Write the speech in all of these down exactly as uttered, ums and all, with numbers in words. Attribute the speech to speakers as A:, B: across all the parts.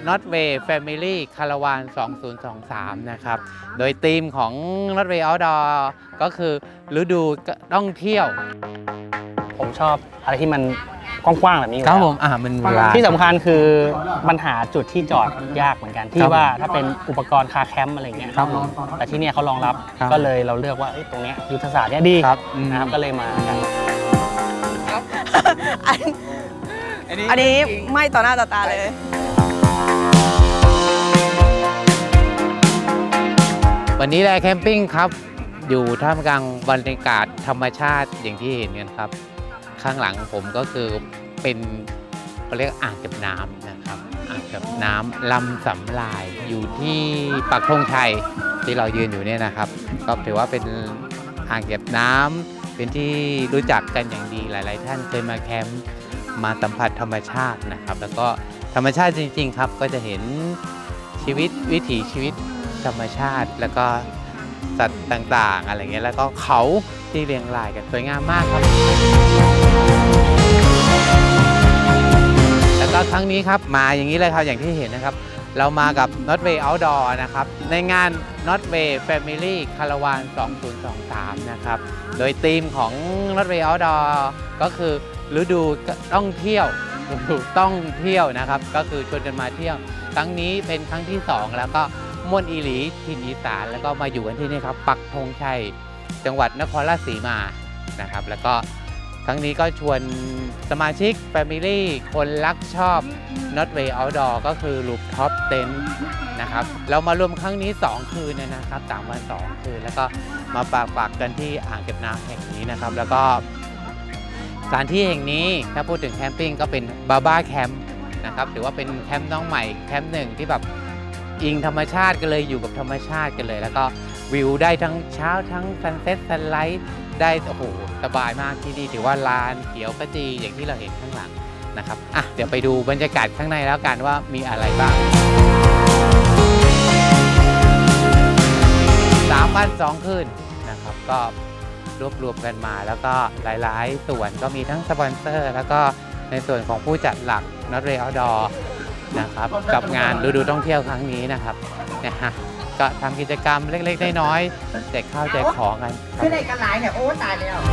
A: Northway Family Caravan สองพันยี่สิบสามนะครับโดยธีมของ Northway Outdoor ก็คือฤดูท่องเที่ยว
B: ผมชอบอะไรที่มันกว้างๆแบบนี้
A: ครับผมอ่ามัน
B: ที่สำคัญคือปัญหาจุดที่จอดยากเหมือนกันที่ว่าถ้าเป็นอุปกรณ์คาแคมป์อะไรเงี้ยแต่ที่เนี่ยเขารองรับก็เลยเราเลือกว่าตรงนี้ยุทธศาสตร์เนี่ยดีนะครับก็เลยมากัน
C: อันนี้ไม่ต่อหน้าต่อตาเลย
A: วันนี้แลแคมปิ้งครับอยู่ท่ามกลางบรรยากาศธรรมชาติอย่างที่เห็นกันครับข้างหลังผมก็คือเป็นเขาเรียกอ่างเก็บน้ำนะครับอ่างเก็บน้ำลำสำลายอยู่ที่ปักธงชัยที่เรายืนอยู่เนี่ยนะครับก็ถือว่าเป็นอ่างเก็บน้ำเป็นที่รู้จักกันอย่างดีหลายๆท่านเคยมาแคมป์มาสัมผัสธรรมชาตินะครับแล้วก็ธรรมชาติจริงๆครับก็จะเห็นชีวิตวิถีชีวิตธรรมชาติแล้วก็สัตว์ต่างๆอะไรเงี้ยแล้วก็เขาที่เรียงรายกันสวยงามมากครับแล้วก็ครั้งนี้ครับมาอย่างนี้เลยครับอย่างที่เห็นนะครับเรามากับ Northway Outdoor นะครับในงาน Northway Family Caravan สองพันยี่สิบสามนะครับโดยธีมของ Northway Outdoor ก็คือฤดูต้องเที่ยวฤดูต้องเที่ยวนะครับก็คือชวนกันมาเที่ยวครั้งนี้เป็นครั้งที่สองแล้วก็ม่วนอีหลีถิ่นอีสานแล้วก็มาอยู่กันที่นี่ครับปักธงชัยจังหวัดนครราชสีมานะครับแล้วก็ครั้งนี้ก็ชวนสมาชิก Family คนรักชอบ Northway Outdoor ก็คือ Rooftop Tent นะครับเรามารวมครั้งนี้สองคืนนะครับสามวันสองคืนแล้วก็มาปากปักกันที่อ่างเก็บน้ำแห่งนี้นะครับแล้วก็สถานที่แห่งนี้ถ้าพูดถึงแคมปิ้งก็เป็นบาบ้าแคมป์นะครับหรือว่าเป็นแคมป์น้องใหม่แคมป์หนึ่งที่แบบอิงธรรมชาติกันเลยอยู่กับธรรมชาติกันเลยแล้วก็วิวได้ทั้งเช้าทั้งซันเซ็ตซันไลท์ได้โอ้โหสบายมากที่นี่ถือว่าลานเขียวขจีอย่างที่เราเห็นข้างหลังนะครับอ่ะเดี๋ยวไปดูบรรยากาศข้างในแล้วกันว่ามีอะไรบ้างสามวันสองคืนนะครับก็รวบรวมกันมาแล้วก็หลายๆส่วนก็มีทั้งสปอนเซอร์แล้วก็ในส่วนของผู้จัดหลัก Northway Outdoor นะครับกับงานฤดูท่องเที่ยวครั้งนี้นะครับเนี่ยฮะก็ทำกิจกรรมเล็กๆน้อยๆแจกข้าวแจกของกัน
C: คือในกันหลายเนี่ยโอ้ตายแล้ว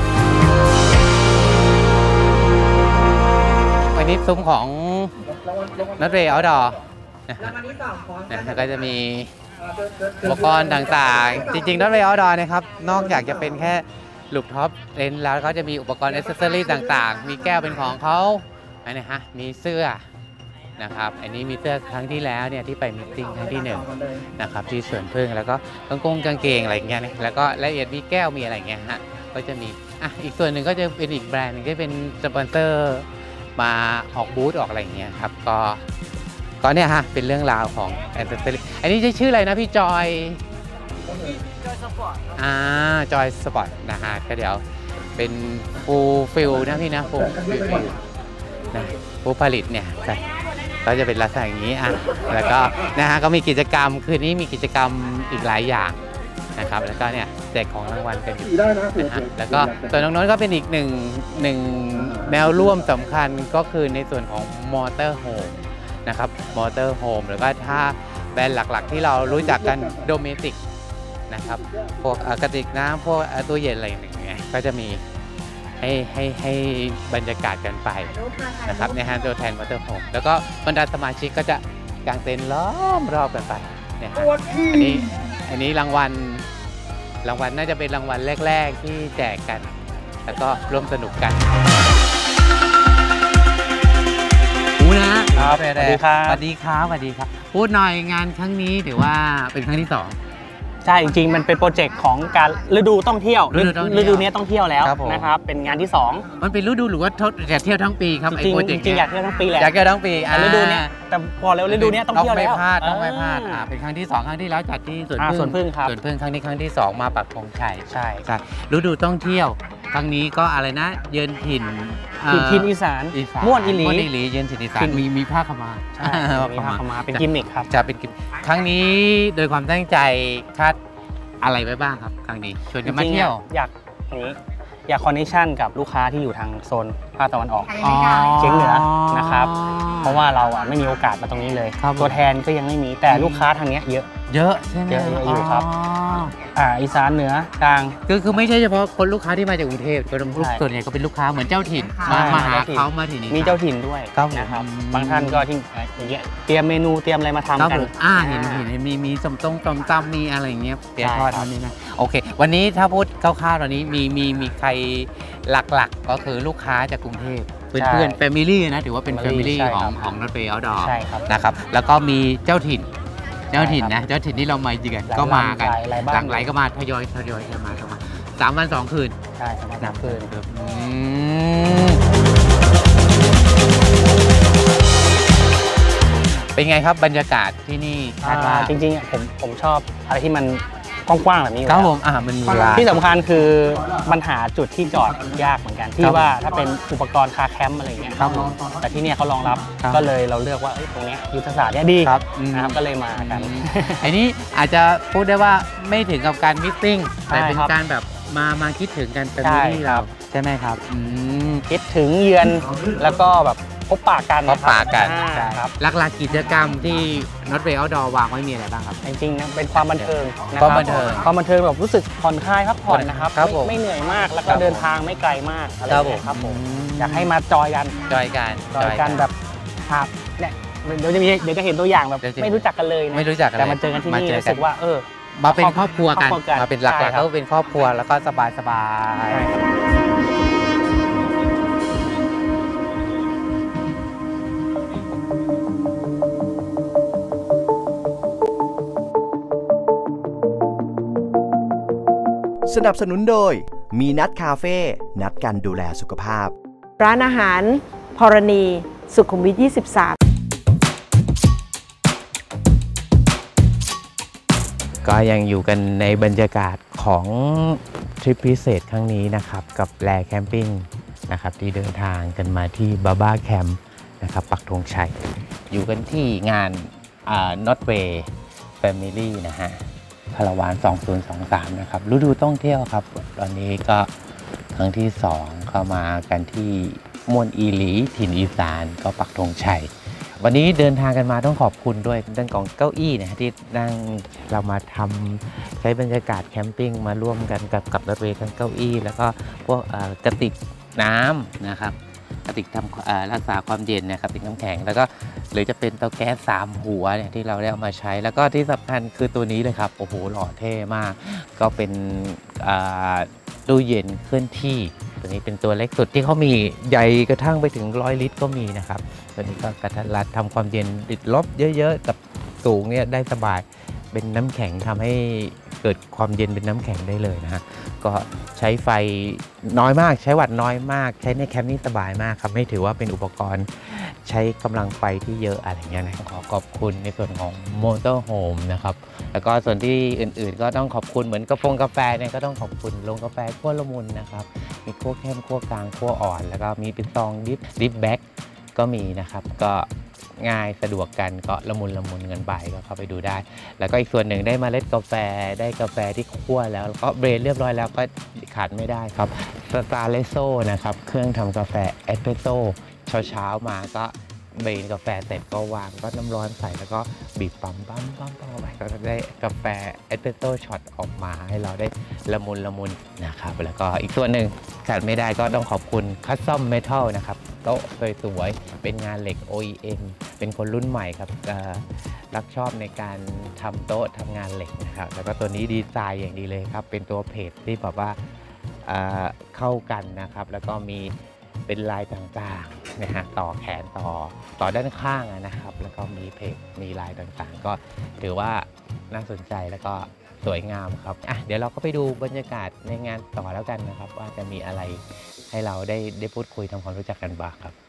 A: วันนี้ซุ้มของ Northway Outdoor นะก็จะมีอุปกรณ์ต่างๆจริงๆ Northway Outdoor นะครับนอกจากจะเป็นแค่ลูกท็อปเต็นท์แล้วเขาจะมีอุปกรณ์อ c เซสซอรี่ต่างๆมีแก้วเป็นของเขาอันนี้ฮะมีเสื้อนะครับอันนี้มีเสื้อครั้งที่แล้วเนี่ยที่ไปมิทติ้งครั้งที่หนึ่งนะครับที่สวนพึ่งแล้วก็กางกงกางเกงอะไรเงี้ยแล้วก็รายละเอียดมีแก้วมีอะไรเงี้ยฮะก็จะมีอ่ะอีกส่วนหนึ่งก็จะเป็นอีกแบรนด์นึงที่เป็นสปอนเซอร์มาออกบูธออกอะไรเงี้ยครับก็ก็เนี่ยฮะเป็นเรื่องราวของแอนเซสซอรี่อันนี้จะชื่ออะไรนะพี่จอยจอยสปอร์ตอ่าจอยสปอร์ตนะฮะก็เดี๋ยวเป็นฟูลฟิลนะพี่นะฟูลฟิลนะผู้ผลิตเนี่ยก็จะเป็นลักษณะอย่างนี้อ่ะแล้วก็นะฮะก็มีกิจกรรมคืนนี้มีกิจกรรมอีกหลายอย่างนะครับแล้วก็เนี่ยแจกของรางวัลกันอยู่นะฮะแล้วก็ส่วนน้องๆก็เป็นอีกหนึ่งหนึ่งแนวร่วมสำคัญก็คือในส่วนของมอเตอร์โฮมนะครับมอเตอร์โฮมหรือว่าถ้าแบรนด์หลักๆที่เรารู้จักกันโดเมติกนะครับพวกกระติกน้ำพวกตู้เย็นอะไรอย่างเงี้ยก็จะมีให้ให้ให้บรรยากาศกันไปนะครับในฮานตัวแทนมอเตอร์โฮมแล้วก็บรรดาสมาชิกก็จะกางเต็นท์ล้อมรอบกันไปเนี่ยฮะอันนี้อันนี้รางวัลรางวัลน่าจะเป็นรางวัลแรกๆที่แจกกันแล้วก็ร่วมสนุกกันพูดนะครับสวัสดีครับสวัสดีครับสวัสดีครับพูดหน่อยงานครั้งนี้ถือว่าเป็นครั้งที่สอง
B: ใช่จริงๆมันเป็นโปรเจกต์ของการฤดูต้องเที่ยวฤดูนี้ต้องเที่ยวแล้วนะครับเป็นงานที่สอง
A: มันเป็นฤดูหรือว่าอยากเที่ยวทั้งปีครับไอ้โปรเจกต์
B: จริงๆอยากเที่ยวทั้งปีแหละ
A: อยากเที่ยวทั้งปี
B: ฤดูนี้แต่พอแล้วฤดูนี้ต้องเที่ยวแล้ว
A: ต้องไม่พลาดต้องไม่พลาดอ่าเป็นครั้งที่สองครั้งที่แล้วจัดที่สวนพึ่ง
B: ครับ
A: สวนพึ่งครั้งนี้ครั้งที่สองมาปักธงชัย
B: ใช่
A: ใช่ฤดูต้องเที่ยวครั้งนี้ก็อะไรนะเยือนถิ่น
B: ถิ่นอีสานม่วนอีหลี
A: ม่วนอีหลีเยือนถิ่นอีสานมีมีผ้าขม่า
B: ใช่มีผ้าขม่าเป็นกิมมิคครับ
A: จะเป็นกิมครั้งนี้โดยความตั้งใจคาดอะไรไว้บ้างครับครั้งนี้ชวนกันมาเที่ยว
B: อยากนี้อยากคอนเนคชั่นกับลูกค้าที่อยู่ทางโซนภาคตะวันออกเฉียงเหนือนะครับเพราะว่าเราอ่ะไม่มีโอกาสมาตรงนี้เลยตัวแทนก็ยังไม่มีแต่ลูกค้าทางนี้เยอะ
A: เยอะใช่ไหม
B: เยอะอยู่ครับอ่าอีสานเหนือกลาง
A: คือคือไม่ใช่เฉพาะคนลูกค้าที่มาจากกรุงเทพส่วนใหญ่ก็เป็นลูกค้าเหมือนเจ้าถิ่นมามาหาเขามาที่นี่
B: มีเจ้าถิ่นด้วยนะครับบางท่านก็ที่อย่างเงี้ยเตรียมเมนูเตรียมอะไรมาทำกัน
A: อ่าเห็นเห็นมีมีสมต้งสมตำมีอะไรเงี้ยเปียทอดวันนี้นะโอเควันนี้ถ้าพูดคร่าวๆตอนนี้มีมีมีใครหลักๆก็คือลูกค้าจากกรุงเทพเพื่อนเพื่อนแฟมิลี่นะถือว่าเป็นแฟมิลี่ของของรถเมล์เอาท์ดอร์นะครับแล้วก็มีเจ้าถิ่นเจ้าถิ่นนะเจ้าถิ่นที่เรามาเยือนก็มากันหลังไหลก็มาทยอยทยอยมาเข้ามาสามวันสองคืน
B: ใช่สามวันสองคืน
A: เป็นไงครับบรรยากาศที่นี่คาดว่า
B: จริงๆผมผมชอบอะไรที่มันกว้างๆแบบนี้
A: ครับผมอ่ามันมี
B: ที่สำคัญคือมันหาจุดที่จอดยากเหมือนกันที่ว่าถ้าเป็นอุปกรณ์คาแคมป์อะไรเงี้ยครับแต่ที่นี่เขารองรับก็เลยเราเลือกว่าตรงนี้ยุทธศาสตร์เนี่ยดีนะครับก็เลยมากัน
A: อันนี้อาจจะพูดได้ว่าไม่ถึงกับการมิทติ้งแต่เป็นการแบบมามาคิดถึงกันเป็นที่เราใช่ไหมครับ
B: คิดถึงเยือนแล้วก็แบบพบปะกัน
A: พบปะกันครับหลักๆกิจกรรมที่น็อตเวย์เอาท์ดอร์วางไว้มีอะไรบ้างครับ
B: จริงๆนะเป็นความบันเทิง
A: ความบันเทิง
B: ความบันเทิงแบบรู้สึกผ่อนคลายพักผ่อนนะครับไม่เหนื่อยมากแล้วก็เดินทางไม่ไกลมากอะไรอย่างเงี้ยครับผมอยากให้มาจอยกัน
A: จอยกัน
B: จอยกันแบบครับเนี่ยเดี๋ยวจะมีเดี๋ยวจะเห็นตัวอย่างแบบไม่รู้จักกันเลยนะ
A: ไม่รู้จักกัน
B: แต่มาเจอกันที่นี่รู้สึกว่าเออ
A: มาเป็นครอบครัวกันมาเป็นหลักๆก็เป็นครอบครัวแล้วก็สบายสบาย
D: สนับสนุนโดยมีนัดคาเฟ่นัดกันดูแลสุขภาพ
C: ร้านอาหารพรณีสุขุมวิทยี่สิบสาม
A: ก็ยังอยู่กันในบรรยากาศของทริปพิเศษครั้งนี้นะครับกับแลแคมปิ้งนะครับที่เดินทางกันมาที่บาบ้าแคมป์นะครับปักธงชัยอยู่กันที่งานน็อตเวย์แฟมิลี่นะฮะคาราวานสองพันยี่สิบสามนะครับฤดูท่องเที่ยวครับตอนนี้ก็ครั้งที่สองเข้ามากันที่มวลอีหลีถิ่นอีสานก็ปักธงชัยวันนี้เดินทางกันมาต้องขอบคุณด้วยเรื่องของเก้าอี้นะที่นั่งเรามาทำใช้บรรยากาศแคมปิ้งมาร่วมกันกับกับรถเมล์ทั้งเก้าอี้แล้วก็พวกกระติกน้ำนะครับกระติกทำรักษาความเย็นนะครับกระติกน้ำแข็งแล้วก็หรือจะเป็นเตาแก๊สสามหัวเนี่ยที่เราได้เอามาใช้แล้วก็ที่สำคัญคือตัวนี้เลยครับโอ้โหหล่อเท่มากก็เป็นตู้เย็นเคลื่อนที่ตัวนี้เป็นตัวเล็กสุดที่เขามีใหญ่กระทั่งไปถึงร้อยลิตรก็มีนะครับตัวนี้ก็กระทัดรัดทำความเย็นติดลบเยอะๆกับสูงเนี่ยได้สบายเป็นน้ำแข็งทำให้เกิดความเย็นเป็นน้ำแข็งได้เลยนะฮะก็ใช้ไฟน้อยมากใช้วัตต์น้อยมากใช้ในแคมป์นี่สบายมากครับไม่ถือว่าเป็นอุปกรณ์ใช้กำลังไฟที่เยอะอะไรเงี้ยนะขอขอบคุณในส่วนของมอเตอร์โฮมนะครับแล้วก็ส่วนที่อื่นๆก็ต้องขอบคุณเหมือนกาแฟกาแฟเนี่ยก็ต้องขอบคุณโรงกาแฟขั้วละมุนนะครับมีขั้วเข้มขั้วกลางขั้วอ่อนแล้วก็มีเป็นซองดิฟดิฟแบ็กก็มีนะครับก็ง่ายสะดวกกันก็ละมุนละมุนเงินไปก็เข้าไปดูได้แล้วก็อีกส่วนหนึ่งได้เมล็ดกาแฟได้กาแฟที่คั่วแล้วก็เบรนเรียบร้อยแล้วก็ขาดไม่ได้ครับสตาร์เลโซนะครับเครื่องทำกาแฟเอสเปรสโซ่เช้าๆมาก็เบรนกาแฟเสร็จก็วางก็น้ำร้อนใส่แล้วก็บีบปั๊มปั๊มปั๊มปั๊มไปก็ได้กาแฟเอสเปรสโซ่ช็อตออกมาให้เราได้ละมุนละมุนนะครับแล้วก็อีกส่วนหนึ่งขาดไม่ได้ก็ต้องขอบคุณคัสซอมเมทัลนะครับโต๊ะสวยๆเป็นงานเหล็ก โอ อี เอ็ม เป็นคนรุ่นใหม่ครับรักชอบในการทำโต๊ะทำงานเหล็กนะครับแล้วก็ตัวนี้ดีไซน์อย่างดีเลยครับเป็นตัวเพจที่แบบว่าเข้ากันนะครับแล้วก็มีเป็นลายต่างๆนะฮะต่อแขนต่อต่อด้านข้างนะครับแล้วก็มีเพจมีลายต่างๆก็ถือว่าน่าสนใจแล้วก็สวยงามครับอ่ะเดี๋ยวเราก็ไปดูบรรยากาศในงานต่อแล้วกันนะครับว่าจะมีอะไรให้เราได้ได้พูดคุยทำความรู้จักกันบ้างครับ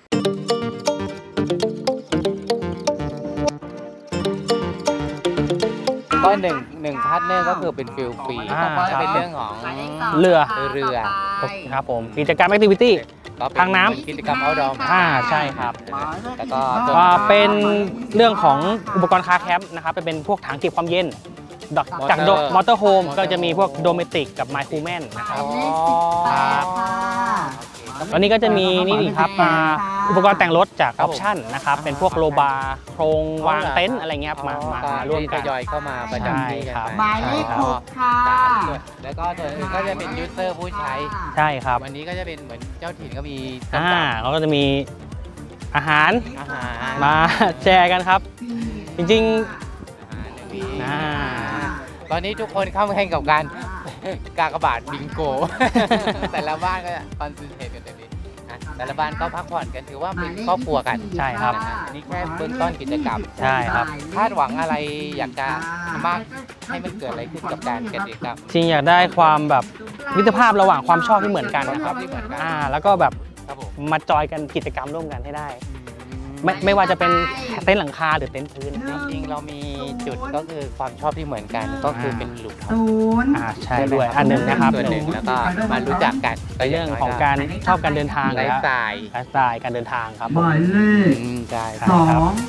A: ก็หนึ่งหนึ่งพาร์ทเนอร์ก็คือเป็นฟิลฟรีจะเป็นเรื่องของ
B: เรือ
A: เรือ
B: ครับผมกิจกรรมแอคทิวิตี้ทางน้ำ
A: กิจกรรมเอาท์ดอร์
B: อ่าใช่ครับแล้วก็เป็นเรื่องของอุปกรณ์คาแคมป์นะครับเป็นพวกถังเก็บความเย็นจากมอเตอร์โฮมก็จะมีพวกโดเมติกกับไมคูแมนนะครับ
A: ก
B: ตอนนี้ก็จะมีนี่ครับมาอุปกรณ์แต่งรถจากออปชั่นนะครับเป็นพวกโลบาร์โครงวางเต็นท์อะไรเงี้ยมามามาร่วมกัน
A: ทยอยเข้ามาประจำที่กันไป
E: หมายเลขหกค่ะ
A: แล้วก็ส่วนอื่นก็จะเป็นยูเซอร์ผู้ใช้
B: ใช่ครับ
A: วันนี้ก็จะเป็นเหมือนเจ้าถิ่นก็มี
B: อ่าเขาก็จะมีอาหาร
A: อาหาร
B: มาแชร์กันครับ จริง
A: อาหารมี
B: ๆอ่า
A: ตอนนี้ทุกคนเข้ามาแข่งกับการ กากบาทบิงโก แต่ละบ้านก็คอนเซนเทรตกันตรงนี้นะแต่ละบ้านก็พักผ่อนกันถือว่าเป็นครอบครัวกัน
B: ใช่ครับ
A: นะฮะอันนี่แค่เบื้องต้นกิจกรรม
B: ใช่ครับ
A: คาดหวังอะไรอยากจะมากให้มันเกิดอะไรขึ้นกับการกิจกรรม
B: จริงอยากได้ความแบบมิตรภาพระหว่างความชอบที่เหมือนกันนะครับ
A: ที่เหมือนกัน
B: อ่าแล้วก็แบบ
A: ครับผม
B: มาจอยกันกิจกรรมร่วมกันให้ได้ ไม่ไม่ว่าจะเป็นเต็นท์หลังคาหรือเต็นท์พื้น
A: จริงๆเรามีจุดก็คือความชอบที่เหมือนกันก็คือเป็นหลุมท็อป
E: ศูนย์
B: อ่าใช่ด้วยอันหนึ่งนะครับ
A: ส่วนหนึ่งแล้วก็มารู้จักกัน
B: ในเรื่องของการชอบการเดินทาง
A: ไล
B: แล้
A: ฟ์
B: ว
A: สไตล์
B: ไลฟ์สไตล์การเดินทางครับ
E: หมายเลข
A: อืมใช่
B: ครับ
E: สอง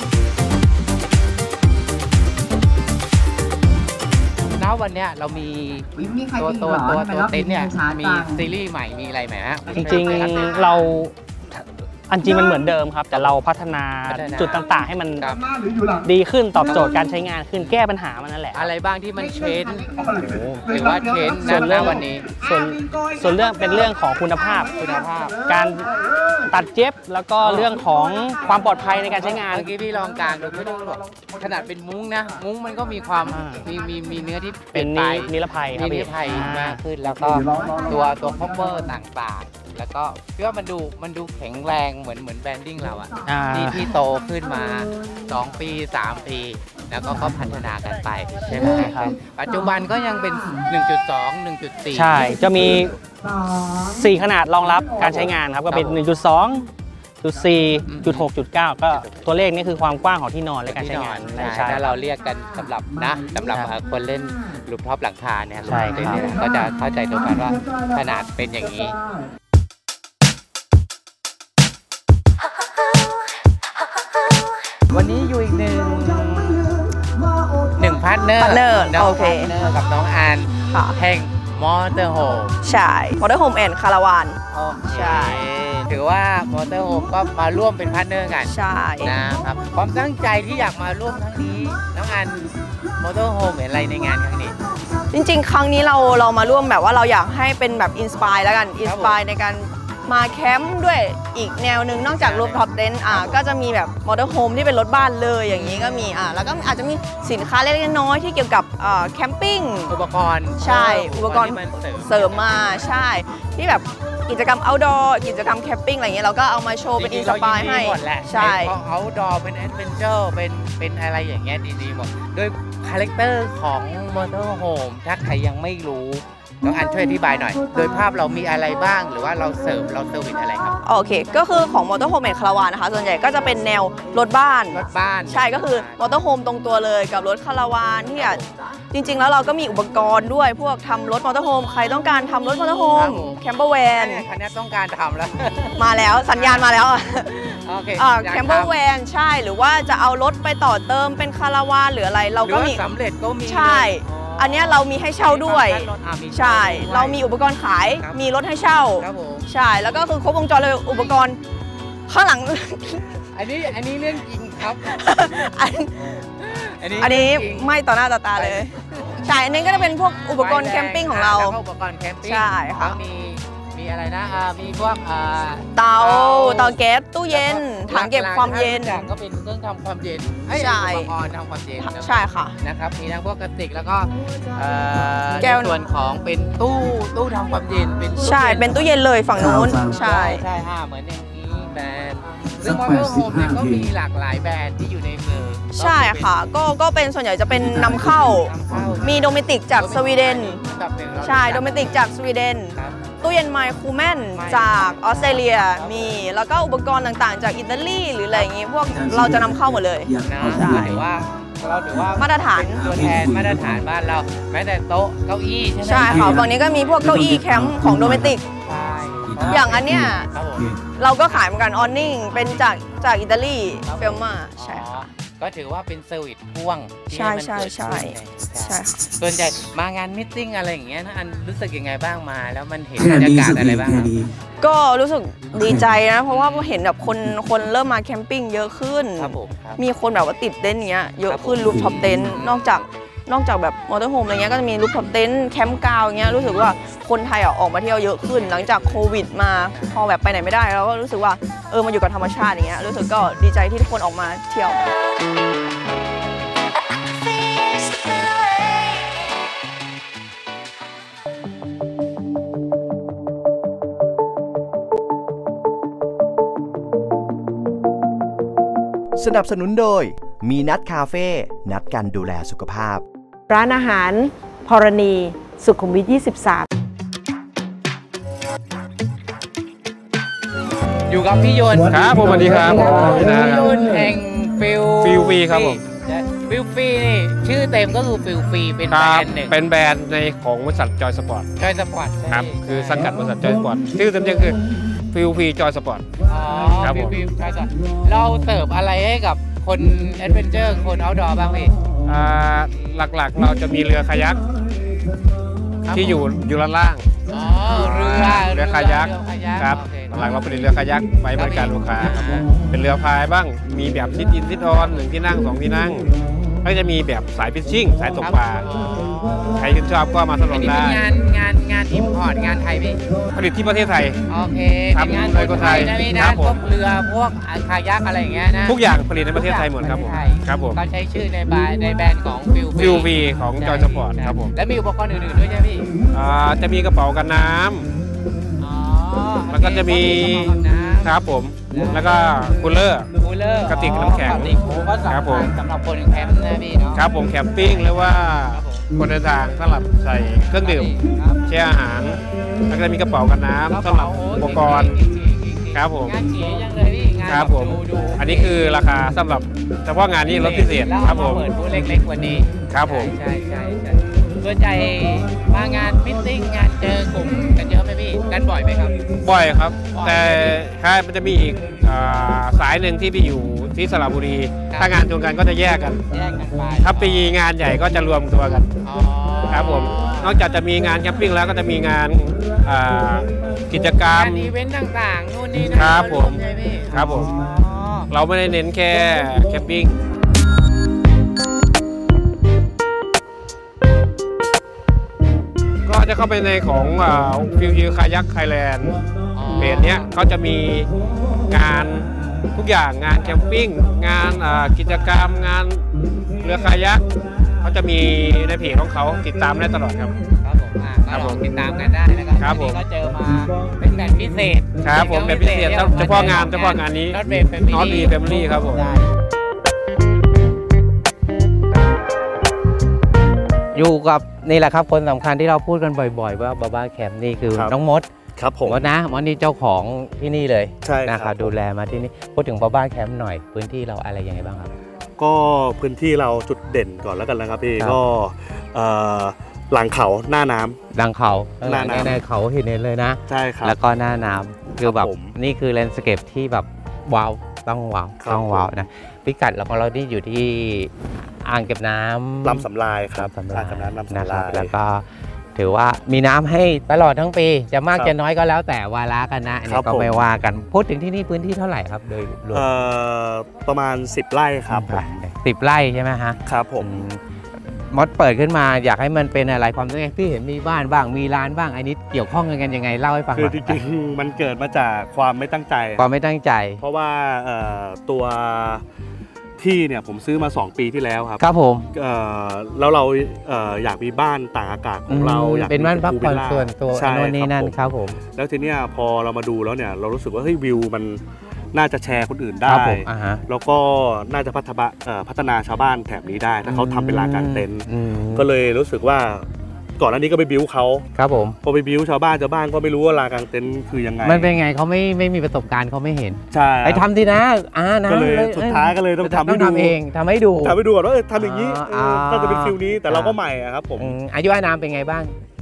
A: ณวันเนี้ยเรามี
E: มีใคร
A: ตัว
E: จริง
A: ตัว
E: เหรอ
A: ตัว
E: ทำไม
A: ตัว
E: รอบ
A: เต็นท์เนี่ย
E: ช้า
A: มี
E: จัง
A: ซีรีส์ใหม่มีอะไรไหมฮะ
B: จริงๆเราอันจริงมันเหมือนเดิมครับ แต่เราพัฒนา
A: พัฒนา
B: จุดต่างๆ ให้มัน
A: ครับ
B: ดีขึ้นตอบโจทย์การใช้งานขึ้นแก้ปัญหามันนั่นแหละ
A: อะไรบ้างที่มันเทรนด์หรือว่าเทรนด์
B: ส่วน
A: ณ
B: เรื่อง
A: วันนี้
B: ส่วนส่วนเรื่องเป็นเรื่องของคุณภาพ
A: คุณภาพ
B: การตัดเย็บแล้วก็เรื่องของความปลอดภัยในการใช้งาน
A: เมื่อกี้พี่ลองกลางดูไม่ต้องบอกขนาดเป็นมุ้งนะ มุ้งมันก็มีความ
B: อ่ามี
A: มีมีมีเนื้อที่
B: เป็น
A: ไป
B: นินิรภัยครับ
A: มีนิ
B: พี่
A: รภัย
B: อ่าม
A: ากขึ้นแล้วก็ตัวตัวคอปเปอร์ต่างๆ แล้วก็พี่ว่ามันดูมันดูแข็งแรงเหมือนเหมือนแบรนดิ้งเราอะ
B: อ่า
A: ที่ที่โตขึ้นมา สอง ปี สาม ปี แล้วก็ก็พัฒนากันไปใช่ไหม
B: ใช่ครับ
A: ปัจจุบันก็ยังเป็น หนึ่งจุดสอง หนึ่งจุดสี่
B: ใช่จะมี
E: สอง
B: สี่ ขนาดรองรับการใช้งานครับก็เป็น หนึ่งจุดสอง จุดสี่ จุดหก จุดเก้า ก็ตัวเลขนี่คือความกว้างของที่นอนและการใช้งาน
A: ใช่
B: ใช่
A: ถ้าเราเรียกกันสำหรับนะสำหรับเอ่อคนเล่นลูปท็อปหลังคาเนี่ย
B: ใช่ครับ
A: เนี่ยก็จะเข้าใจตรงกันว่าขนาดเป็นอย่างนี้ วันนี้อยู่อีกหนึ่งหนึ่งพาร์ทเนอร์
C: partner
A: น้อง
C: โอเค
A: พาร์ทเนอร์กับน้องอัน
C: ค่ะ
A: แห่งมอเตอร์โฮม
C: ใช่มอเตอร์โฮมแอนด์คาราวาน ใช่
A: ถือว่ามอเตอร์โฮมก็มาร่วมเป็นพาร์ทเนอร์กัน
C: ใช่
A: นะครับความตั้งใจที่อยากมาร่วมครั้งนี้น้องอันมอเตอร์โฮมเห็นอะไรในงานครั้งนี้
C: จริงๆ ครั้งนี้เราเรามาร่วมแบบว่าเราอยากให้เป็นแบบอินสปายแล้วกันอินสปายในการมาแคมป์ด้วยอีกแนวหนึ่งนอกจากรูฟท็อปเต็นท์อ่ะก็จะมีแบบมอเตอร์โฮมที่เป็นรถบ้านเลยอย่างนี้ก็มีอ่ะแล้วก็อาจจะมีสินค้าเล็กๆน้อยๆที่เกี่ยวกับอ่าแคมปิ้ง
A: อุปกรณ์
C: ใช่อุปกรณ์
A: ที่มันเสริม
C: เสริมมาใช่ที่แบบกิจกรรม outdoor กิจกรรมแคมปิ้งอะไรเงี้ยเราก็เอามาโชว์เป็นอินสปายให้
A: จริงๆเรยินดีหมดแหละ
C: ใช่
A: เพราะเอาดอเป็นแอดเวนเจอร์เป็นเป็นอะไรอย่างเงี้ยดีๆหมดโดยคาแรคเตอร์ของมอเตอร์โฮมถ้าใครยังไม่รู้น้องอันช่วยอธิบายหน่อย โดยภาพเรามีอะไรบ้างหรือว่าเราเสริมเราเซอร์วิสอะไรครับ
C: โอเค ก็คือของมอเตอร์โฮมแอนด์คาราวานนะคะส่วนใหญ่ก็จะเป็นแนวรถบ้าน
A: รถบ้าน
C: ใช่ก็คือมอเตอร์โฮมตรงตัวเลยกับรถคาราวานที่อาจจริง ๆ แล้วเราก็มีอุปกรณ์ด้วยพวกทำรถมอเตอร์โฮมใครต้องการทำรถมอเตอร์โฮมแคมเปอร์แวน
A: เนี่ยคันนี้ต้องการทำแล้ว
C: มาแล้วสัญญาณมาแล้ว
A: โอเค
C: อ่า
A: อยาก
C: แคมเปอร์
A: ทำ
C: แวนใช่หรือว่าจะเอารถไปต่อเติมเป็นคาราวานหรืออะไรเรา
A: หรือ
C: ก็
A: ว่า
C: มี
A: สำเร็จก็มี
C: ใช่ อันเนี้ยเรามีให้เช่าด้วย
A: รถอ่ะมี
C: ใช่
A: ด้วย
C: เรามีอุปกรณ์ขาย
A: ครับ
C: มีรถให้เช่า
A: ครับผม
C: ใช่ แล้วก็คือครบวงจรเลยอุปกรณ์ข้างหลัง
A: อันนี้อันนี้เรื่องจริงครับ
C: อัน
A: อันนี้
C: อันนี้
A: เรื่องจริง
C: ไม่ต่อหน้าต่อตาเลย ใช่ อันนี้ก็จะเป็นพวกอุปกรณ์แคมปิ้งของเรา
A: แล้วก็อุปกรณ์แคมปิ้ง
C: ใช่ค่ะ
A: แล้วมีมีอะไรนะอ่ามีพวกอ่า
C: เตาเตาแก๊สตู้เย็นถังเก็บความเย็น
A: หลักๆก็เป็นเครื่องทำความเย็นเอ้ย
C: ใช่
A: อุปกรณ์ทำความเย็นนะครับ
C: ใช่ค่ะ
A: นะครับมีทั้งพวกกระติกแล้วก็เอ่อ
C: แก้ว
A: ในส่วนของเป็นตู้ตู้ทำความเย็นเป็นตู้
C: ใช่ เป็นตู้เย็นเลยฝั่งนู้น ใช่
A: ใช่ใช่อ่าเหมือนอย่างนี้แบรนด์ซึ่งมอเตอร์โฮมเนี่ยก็มีหลากหลายแบรนด์ที่อยู่ในมือ
C: ใช่ค่ะ ก็ก็เป็นส่วนใหญ่จะเป็นนำเข้า
A: นำเข้า
C: มีโดเมติกจากสวีเดน
A: อันดับหนึ่งเรา
C: ใช่ โดเมติกจากสวีเดน
A: ครับ
C: ตู้เย็นไมค์คูแมนจากออสเตรเลียมี แล้วก็อุปกรณ์ต่างๆ จากอิตาลีหรืออะไรอย่างงี้ พวกเราจะนำเข้าหมดเลย
A: นะ
C: ใช่
A: ถือว่าเราถือว่า
C: มาตรฐาน
A: เป็นตัวแทนมาตรฐานบ้านเราแม้แต่โต๊ะเก้าอี้ใช่ไหม
C: ใช่ค่ะฝั่งนี้ก็มีพวกเก้าอี้แคมป์ของโดเมติก
A: ใช่
C: อย่างอันเนี้ย
A: ครับผม
C: เราก็ขายเหมือนกันออนนิ่งเป็นจากจากอิตาลีเฟลมาใช่ค่ะ
A: อ๋อก็ถือว่าเป็นเซอร์วิสพ่วงที่
C: ใช่
A: ห้มัน
C: ใช่
A: เกิด
C: ใช่
A: ขึ้นใน
C: ใช่ค่ะ
A: ส่วนใหญ่มางานมิทติ้งอะไรอย่างเงี้ยนะอันรู้สึกยังไงบ้างมาแล้วมันเห็นบรรยากาศอะไรบ้างครับ
C: ก็รู้สึกดีใจนะ เพราะว่าเห็นแบบคนคนเริ่มมาแคมปิ้งเยอะขึ้น
A: ครับผมครับ
C: มีคนแบบว่าติดเต็นท์เนี้ยเยอะขึ้น
A: ครับผม
C: รูฟท็อปเต็นท์นอกจากนอกจากแบบมอเตอร์โฮมอะไรเงี้ยก็จะมีรูฟท็อปเต็นท์แคมป์กาวเงี้ยรู้สึกว่าคนไทยอ่ะออกมาเที่ยวเยอะขึ้น หลังจากโควิดมาพอแบบไปไหนไม่ได้แล้วก็รู้สึกว่าเออมาอยู่กับธรรมชาติอย่างเงี้ยรู้สึกก็ดีใจที่ทุกคนออกมาเที่ยว
D: สนับสนุนโดยมีนัดคาเฟ่นัดกันดูแลสุขภาพ
F: ร้านอาหารพรณีสุขุมวิท ยี่สิบสาม
A: อยู่กับพี่ยนต์
G: ครับผมสวัสดีครับ
A: พี่ยนต์แห่งฟิล
G: ฟิลฟรีครับผม
A: ฟิลฟรีนี่ชื่อเต็มก็คือฟิลฟรีเป็น
G: ค
A: แบร
G: รับ
A: นด์หนึ่ง
G: เป็นแบรนด์ในของบริษัทจอยสปอร์ต
A: จอยสปอร์ต
G: ครับคือสังกัดบริษัทจอยสปอร์ตชื่อเต็มๆคือฟิลฟรีจอยสปอร์ต
A: อ๋อ
G: ครับ
A: ฟิ
G: ผ
A: ล
G: ม
A: ฟรีจอยสปอร์ตเราเสิร์ฟอะไรให้กับคนแอดเวนเจอร์คนเอาท์ดอร์บ้างพี่
G: อ่าหลักๆเราจะมีเรือคายัก
A: ครับ
G: ที่อยู่อยู่ด้านล่าง
A: อ๋อเรือ
G: เรือคายัก
A: เรือคายัก
G: ครับ
A: โอเค
G: หลักๆเราผลิตเรือคายักไว้บริการลูกค้าครับผมเป็นเรือพายบ้างมีแบบซิดอินซิดออนหนึ่งที่นั่งสองที่นั่งแล้วจะมีแบบสายฟิชชิ่งสายตกปลา
A: อ๋อ
G: ใครชื่นชอบก็มาทดล
A: อั
G: อน ง
A: นี้เป็
G: ได้
A: นงานงานงานอิมพอร์ตงานไทยพี่
G: ผลิตที่ประเทศไทย
A: โอเค
G: ครับ
A: เป็นงาน
G: เลยคนไทย
A: นะพี่
G: ครั
A: นะ
G: บผม
A: พวกเรือพวกคายักอะไรอย่างเงี้ยนะ
G: ทุกอย่างผลิตในประเทศไทยหมดครับผม
A: ประเทศไทย
G: ครับผม
A: ก็ใช้ชื่อในบายในแบรนด์ของฟิล
G: ฟิลฟรีของจอยสปอร์ตครับผม
A: แล้วมีอุปกรณ์อื่นๆด้วยใช่ไหมพี่
G: อ่าจะมีกระเป๋ากันน้ำ
A: อ๋อ
G: แล้วก็จะมี ครับผม แล้วก็คูลเลอร์
A: คูลเลอร์
G: กระติกน้ำแข็ง
A: กระติกโอ้ก็สำ
G: ครับผม
A: สำหรับคนแคมป์นะพี่เนาะ
G: ครับผมแคมปิ้งหรือว่าคนเดินทางสำหรับใส่เครื่องดื่ม
A: ครับ
G: แช่อาหาร แล้วก็จะมีกระเป๋ากันน้ำสำหรับอุปกรณ์ ครับผม
A: งานเก๋ยังเลยพี่งาน
G: ครับผม
A: ดูดู
G: อันนี้คือราคาสำหรับเฉพาะงานนี้ลดพิเศษ
A: แล้ว
G: ครั
A: เอา
G: บผม
A: มาเปิดบูธเล็กๆวันนี้
G: ครับผม
A: ใช่ใช่ใช่ส่วนใหญ่มางานมิทติ้งงานเจอกลุ่มกันเยอะไหมพี่กันบ่อยไหมครับ
G: บ่อยครับ
A: บ่อย
G: แต่ค่ายมันจะมีอีกอ่าสายหนึ่งที่ไปอยู่ที่สระบุรี
A: ครับ
G: ถ้างานชนกันก็จะแยกกัน
A: แยกกันไป
G: ถ้าปีงานใหญ่ก็จะรวมตัวกัน
A: อ๋อ
G: ครับผม นอกจากจะมีงานแคมปิ้งแล้วก็จะมีงานอ่ากิจกรรม
A: งานอีเวนต์ต่างๆนู่นนี่นะครับ
G: ผม
A: ใช่ไหพี่
G: ครับผม
A: อ๋อ
G: เราไม่ได้เน้นแค่แคมปิ้งก็จะเข้าไปในของฟิวยูคายักไทยแลนด์
A: อ๋อ
G: เพจเนี้ยเขาจะมีงานทุกอย่างงานแคมปิ้งงานอ่ากิจกรรมงานเรือคายักเขาจะมีในเพจของเขาติดตามได้ตลอดครับ
A: ครับผมอ่ะ
G: ครั
A: ก็
G: บ
A: ล
G: ผ
A: อง
G: ม
A: ติดตามกันได้นะครับ
G: ครับผม
A: วันนี้ก็เจอมาเป็นแบบพิเศษ
G: ครับผมแบบพิเศษเฉพาะงานเฉพาะงานนี้
A: นอตเวฟแฟมิลี่
G: นอตวีแฟมิลี่ครับผม
A: ได้อยู่กับนี่แหละครับคนสำคัญที่เราพูดกันบ่อยๆ ว่าบาบ้าแคมป์นี่คือ
H: ครับ
A: น้องมด
H: ครับผม
A: มดนะมดนี่เจ้าของที่นี่เลย
H: ใช่ครับ
A: นะครับดูแลมาที่นี่พูดถึงบาบ้าแคมป์หน่อยพื้นที่เราอะไรยังไงบ้างครับ
H: ก็พื้นที่เราจุดเด่นก่อนแล้วกันนะครับพี่
A: ครับ
H: ก็เอ่อหลังเขาหน้าน้ำ
A: ดังเขา
H: หน้าน้ำ
A: ในเขาเห็นเลยนะ
H: ใช่ครับ
A: แล้วก็หน้าน้ำคือแบบ
H: ผม
A: นี่คือแลนด์สเคปที่แบบว้าวต้องว้าว
H: ครับ
A: ต้องว้าวนะพิกัดเราของเรานี่อยู่ที่อ่างเก็บน้ำ
H: ลำสำลายครับ
A: ลำสำ
H: อ่า
A: ลาง
H: กับน้ำลำ
A: นะ
H: สำ
A: ครั
H: ลา
A: บ
H: ย
A: แล้วก็ถือว่ามีน้ำให้ตลอดทั้งปี จะมาก
H: ครับ
A: จะน้อยก็แล้วแต่วาระกันนะอัน
H: ครั
A: นี้
H: บ
A: ก็
H: ผม
A: ไม่ว่ากันพูดถึงที่นี่พื้นที่เท่าไหร่ครับโดยรวม
H: เอ่อประมาณสิบไร่ครับผม
A: สิบไร่ใช่ไหมฮะ
H: ครับผม
A: อืมมดเปิดขึ้นมาอยากให้มันเป็นอะไรความตั้งใจพี่เห็นมีบ้านบ้างมีร้านบ้างอันนี้เกี่ยวข้องกันยังไงเล่าให้ฟังห
H: คือ
A: น่อย
H: จริงๆมันเกิดมาจากความไม่ตั้งใจ
A: ความไม่ตั้งใจ
H: เพราะว่าเอ่อตัวที่เนี่ยผมซื้อมาสองปีที่แล้วครับ
A: ครับผม
H: เอ่อแล้วเราเอ่ออยากมีบ้านต่างอากาศของเรา
A: อืม
H: อยาก
A: เป็นบ้านพักผ่อน
H: มี
A: ส่วนตัว
H: ใช่
A: โน่นนี่นั่น
H: ผม
A: ครับผม
H: แล้วทีเนี้ยพอเรามาดูแล้วเนี่ยเรารู้สึกว่าเฮ้ยวิวมันน่าจะแชร์คนอื่น
A: ค
H: ได้
A: รับผมอ่าฮะ
H: แล้วก็น่าจะพัฒนาเอ่อพัฒนาชาวบ้านแถบนี้ได้ ถ้าเขาทำเป็นลานกลางเต็นท์
A: อืม
H: ก็เลยรู้สึกว่าก่อนหน้านี้ก็ไปบิ้วเขา
A: ครับผม
H: พอไปบิ้วชาวบ้านชาวบ้านก็ไม่รู้ว่าลานกลางเต็นท์คือยังไง
A: มันเป็นไงเขาไม่ไม่มีประสบการณ์เขาไม่เห็น
H: ใช่
A: ไปทำดีนะอ่านะ
H: ก็เลยสุดท้ายก็เลยต้องทำให้
A: ต้อง
H: ดู
A: ทำเองทำให้ดู
H: ทำให้ดูก่อนว่าเออทำอย่างนี้
A: อ่า
H: เออก็จะเป็นฟิลนี้แต่เราก็
A: อ่า
H: ใหม่อะครับผม
A: อืมอายุอานามเป็นไงบ้าง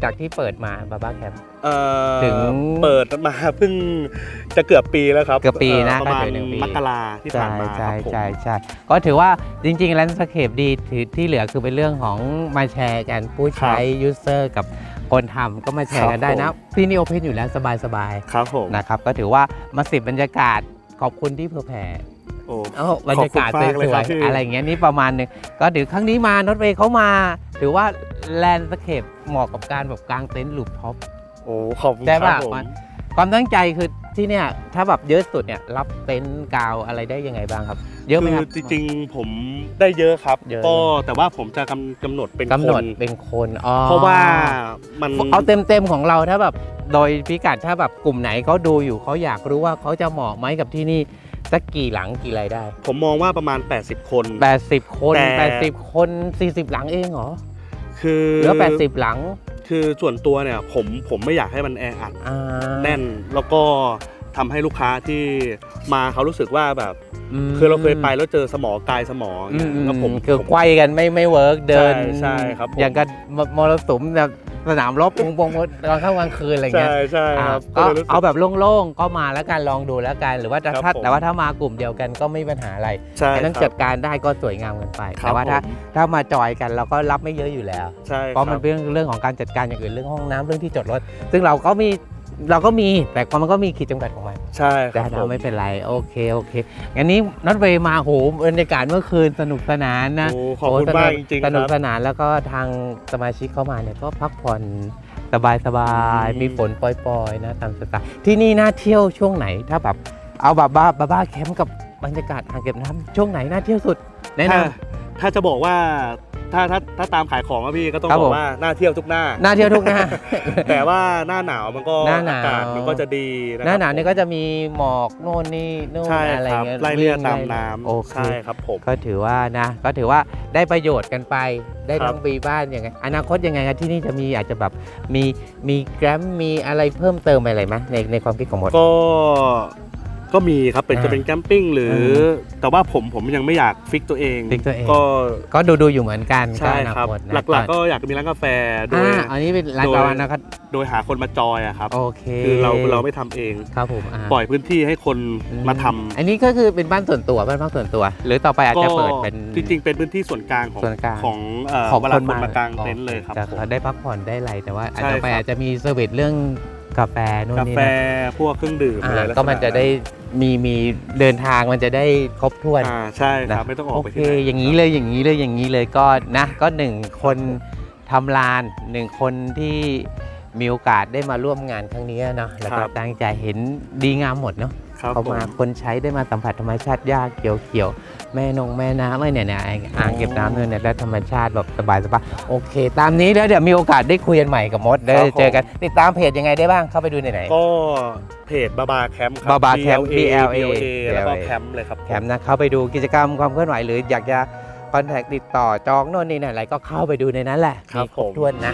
A: จากที่เปิดมาบาบ้าแคมป์
H: เอ่อ
A: ถึง
H: เปิดมาเพิ่งจะเกือบปีแล้วครับ
A: เกือบปีนะ
H: ประมาณ
A: ก็เดือนหนึ่งปี
H: มกราที่ผ่านมาค
A: ใช่
H: รับผม
A: ใช่ใช่ก็ถือว่าจริงๆแลนด์สเคปดีถือที่เหลือคือเป็นเรื่องของมาแชร์กันผู้ใช้ยูเซอร์กับคนทำก็มาแชร์กันได้นะที่นี่โอเพนอยู่แล้วสบายๆ
H: ครับผม
A: นะครับก็ถือว่ามาสิบบรรยากาศขอบคุณที่เผื่อแผ่
H: โอ้
A: เอ้าบรรยากาศ
H: ขอบคุณ
A: ส
H: มากเลย
A: วย
H: ครับพี่
A: ๆอะไรอย่างเงี้ยนี่ประมาณหนึงก็ถือครั้งนี้มานอตเวย์เขามาถือว่าแลนด์สเคปเหมาะกับการแบบกางเต็นท์ลูปท็อป
H: โอ้ขอบคุณ
A: ใช่
H: ครั
A: ป่ะ
H: บผม
A: ความตั้งใจคือที่เนี่ยถ้าแบบเยอะสุดเนี่ยรับเต็นท์กาวอะไรได้ยังไงบ้างครับ เยอะไหมค
H: คื
A: รับ
H: อจริงๆผมได้เยอะครับ
A: เยอะ
H: ก็แต่ว่าผมจะกำกำหนดเป็น
A: กำหน
H: ค
A: ด
H: น
A: เป็นคนอ๋อ
H: เพราะว่ามัน
A: เอาเต็มๆของเราถ้าแบบโดยพิกัดถ้าแบบกลุ่มไหนเขาดูอยู่เขาอยากรู้ว่าเขาจะเหมาะไหมกับที่นี่สักกี่หลังกี่รายได้
H: ผมมองว่าประมาณ แปดสิบ คน
A: แปดสิบคน
H: แต่
A: แปดสิบคนสี่สิบหลังเองเหรอ
H: คือ
A: เหลือแปดสิบหลัง
H: คือส่วนตัวเนี่ยผมผมไม่อยากให้มันแออัด
A: อ่า
H: แน่นแล้วก็ทำให้ลูกค้าที่มาเขารู้สึกว่าแบบ
A: ม
H: คือเราเคยไปแล้วเจอสมอกายสมออย่าง
A: อื
H: เงี้ย
A: ม
H: แล้วผม
A: คือ
H: ผม
A: ไกวกันไม่ไม่เวิร์กเดิน
H: ใช่ใช่ครับผม
A: อย่างกันมรสุมแบบสนามรบปงปงตอนค่ำกลางคืนอะไรเงี้ย
H: ใช่ใช่ครับ
A: อ่าก็
H: ลยรู้สึ
A: เอาแบบโล่งๆก็มาแล้วกันลองดูแล้วกันหรือว่า
H: ครับ
A: ถ้า
H: ผม
A: แต่ว่าถ้ามากลุ่มเดียวกันก็ไม่มีปัญหาอะไร
H: ใช่
A: อันนั้น
H: ค
A: จั
H: รับ
A: ดการได้ก็สวยงามกันไป
H: ครับ
A: แต่ว่าถ้า
H: ผม
A: ถ้ามาจอยกันเราก็รับไม่เยอะอยู่แล้ว
H: ใช่
A: เพราะมัน
H: ค
A: เป็นเรื่องของการจัดการอย่างอื่นเรื่องห้องน้ำเรื่องที่จอดรถซึ่งเราก็มีเราก็มีแต่มันก็มีขีดจำกัดของมัน
H: ใช่ค
A: แต่
H: รับผ
A: เรา
H: ม
A: ไม่เป็นไรโอเคโอเคงั้นนี้น็อตเวย์มาโหบรรยากาศเมื่อคืนสนุกสนานนะ
H: โอ้ขอบคุณมากจริงๆ
A: สนุก
H: ครับ
A: สนานแล้วก็ทางสมาชิกเข้ามาเนี่ยก็พักผ่อนสบายสบาย
H: อืม
A: มีฝนปล่อยๆนะตามสไตล์ที่นี่น่าเที่ยวช่วงไหนถ้าแบบเอาแบบบ้าบ้าบ้าแคมป์กับบรรยากาศอ่างเก็บน้ำช่วงไหนน่าเที่ยวสุดแนะ
H: ถ้าน
A: ำ
H: ถ้าจะบอกว่าถ้าถ้าถ้าตามขายของอะพี่ก็ต้อง
A: ครับ
H: บอ
A: ผม
H: กว่าน่าเที่ยวทุกหน้า
A: น่าเที่ยวทุกหน้า
H: แต่ว่าหน้าหนาวมันก็
A: หน้าหนาว
H: อากาศมันก็จะดีะครับ
A: หน้าหนาวนี่ก็จะมีหมอกโน่นนี่โน่น
H: ใช่
A: อะไร
H: ครับ
A: เงี้ย
H: ไล่เลี่ย
A: วิ่ง
H: ตาม
A: ไล่
H: น้ำ
A: โอเค
H: ใช่ครับผม
A: ก็ถือว่านะก็ถือว่าได้ประโยชน์กันไปได้
H: ครับ
A: ทั้งปีบ้านยังไงอนาคตยังไงครับที่นี่จะมีอาจจะแบบมีมีแกรมมีอะไรเพิ่มเติมอะไรไหมในในความคิดของมด
H: ก็ก็มีครับเป็น
A: อ่า
H: จะเป็นแคมปิ้งหรือ แต่ว่าผมผมยังไม่อยากฟิกตัวเอง
A: ฟิกตัวเอง
H: ก็
A: ก็ดูดูอยู่เหมือนกัน
H: ใช่
A: ก็อนา
H: ครับ
A: คตนะ
H: หลักๆก็อยากมีร้านกาแฟโด
A: อ่าย อันนี้เป็นร้าน
H: โดย
A: กาแฟนะครับ
H: โดยหาคนมาจอยอะครับ
A: โอเค
H: คือเราเราไม่ทำเอง
A: ครับผมอ่า
H: ปล่อยพื้นที่ให้คน
A: อื
H: มาทำ
A: อันนี้ก็คือเป็นบ้านส่วนตัวบ้านพักส่วนตัว หรือต่อไปอาจจะเปิดเป็น
H: จริงๆ เป็นพื้นที่ส่วนกลางของ
A: ส่วนกลาง
H: ของเอ่อ
A: ของ
H: เว
A: ค
H: ลาน คน
A: มา
H: มากางเต็นท์เลยครับ
A: จะ
H: ผม
A: ได้พักผ่อนได้อะไรแต่ว่าอาจ
H: ใช่
A: จะไป
H: ครับ
A: อาจจะมีเซอร์วิสเรื่องกาแฟนู่น
H: กา
A: นี่
H: แฟ
A: นะ
H: พวกเครื่องดื่ม
A: อ่า
H: อะไรลักษณ
A: ก็มันจะได้มีมีเดินทางมันจะได้ครบถ้วน
H: อ่าใช่ครับ
A: นะ
H: ไม่ต้องออกไป
A: โอเค
H: ที่ไหน
A: อย่างนี้เลยอย่างนี้เลยอย่างนี้เลยก็นะก็หนึ่งคนทำลานหนึ่งคนที่มีโอกาสได้มาร่วมงานครั้งนี้เนาะแล้วก็ตั้งใจเห็นดีงามหมดเนาะ
H: ครับ
A: เขา
H: ผม
A: มาคนใช้ได้มาสัมผัสธรรมชาติหญ้าเขียวๆแม่นงแม่น้ำอะไรเนี่ยเนี่ยอ่างเก็บน้ำเนี่ยและธรรมชาติแบบสบายๆโอเค ตามนี้แล้วเดี๋ยวมีโอกาสได้คุยกันใหม่กับมดได้เจอกันติดตามเพจยังไงได้บ้างเข้าไปดูในไหน
H: ก็เพจบาบาแคมป์ครับ
A: Baba Camp
H: B L A
A: B L A
H: แล้วก็แคมป์เลยครับ
A: แคมป์นะเข้าไปดูกิจกรรมความเคลื่อนไหวหรืออยากจะคอนแทคติดต่อจองโน่นนี่นั่นอะไรก็เข้าไปดูในนั้นแหละ
H: ครับ
A: มีครบ
H: ผม
A: ถ้วนนะ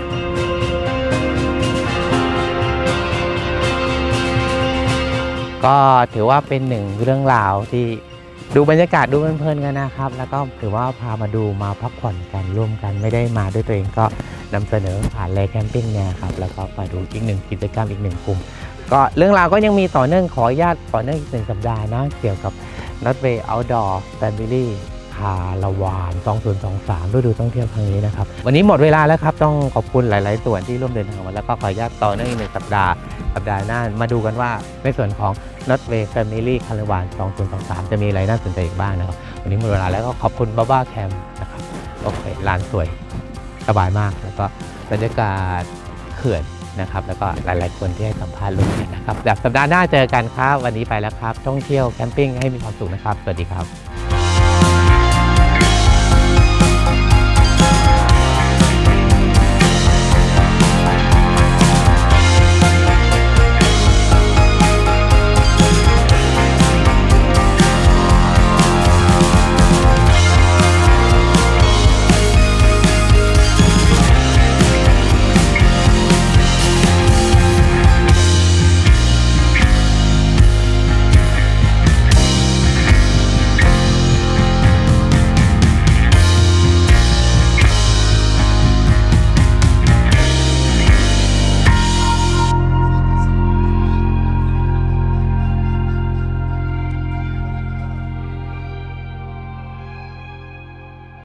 A: ก็ถือว่าเป็นหนึ่งเรื่องราวที่ดูบรรยากาศดูเพลินๆกันนะครับ แล้วก็ถือว่าพามาดูมาพักผ่อนกันร่วมกันไม่ได้มาด้วยตัวเองก็นำเสนอผ่านเลยแคมปิ้งเนี่ยครับแล้วก็มาดูอีกหนึ่งกิจกรรมอีกหนึ่งกลุ่มก็เรื่องราวก็ยังมีต่อเนื่องขออนุญาตต่อเนื่องอีกหนึ่งสัปดาห์นะเกี่ยวกับ Notway Outdoor Family คาละวานสองพันยี่สิบสามฤดูท่องเที่ยวครั้งนี้นะครับวันนี้หมดเวลาแล้วครับต้องขอบคุณหลายๆส่วนที่ร่วมเดินทางมาแล้วก็ขออนุญาตต่อเนื่องอีกหนึ่งสัปดาห์สัปดาห์หน้ามาดูกันว่าในส่วนของ Notway Family คาละวานสองพันยี่สิบสามจะมีอะไรน่าสนใจอีกบ้างนะครับวันนี้หมดเวลาแล้วก็ขอบคุณบ้าบ้าแคมป์นะครับโอเคลานสวยสบายมากแล้วก็บรรยากาศเขื่อนนะครับแล้วก็หลายๆคนที่ให้สัมภาษณ์ร่วมกันนะครับเดี๋ยวสัปดาห์หน้าเจอกันครับวันนี้ไปแล้วครับท่องเที่ยวแคมปิ้งให้มีความสุขนะครับสวัสดีครับ